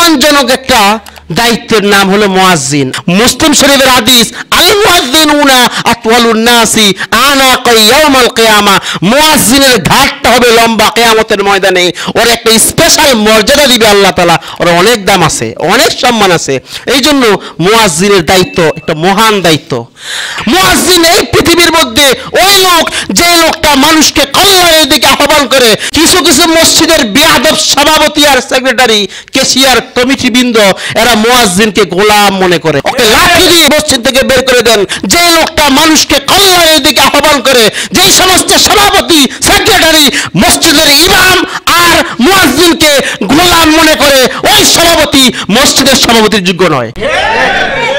সম্মানজনক একটা দায়িত্বের নাম হলো মুয়াজ্জিন। মুসলিম শরীফের হাদিস, আল মুয়াজ্জিনুনা আতওয়ালুন নাসি আনাকা ইয়াউমাল কিয়ামা। মুয়াজ্জিনের ঘাটটা হবে লম্বা কিয়ামতের ময়দানে। ওর একটা স্পেশাল মর্যাদা দিবে আল্লাহ তাআলা। ওর অনেক দাম আছে, অনেক সম্মান আছে। এই জন্য মুয়াজ্জিনের দায়িত্ব একটা মহান দায়িত্ব। মুয়াজ্জিন এই পৃথিবীর মধ্যে ওই লোক, যে লোকটা মানুষকে কল্যাণের দিকে আহ্বান করে। কিছু কিছু মসজিদের বেয়াদব সভাপতি আর সেক্রেটারি, কেশিয়ার, কমিটিবৃন্দ এরা মুয়াজ্জিনকে গোলাম মনে করে। ওকে লাঠি দিয়ে মসজিদ থেকে বের করে দেন। যে লোকটা মানুষকে কল্যাণের দিকে আহ্বান করে, যে সমস্ত সভাপতি, সেক্রেটারি মসজিদের ইমাম আর মুয়াজ্জিনকে গোলাম মনে করে, ওই সভাপতি মসজিদের সভাপতির যোগ্য নয়।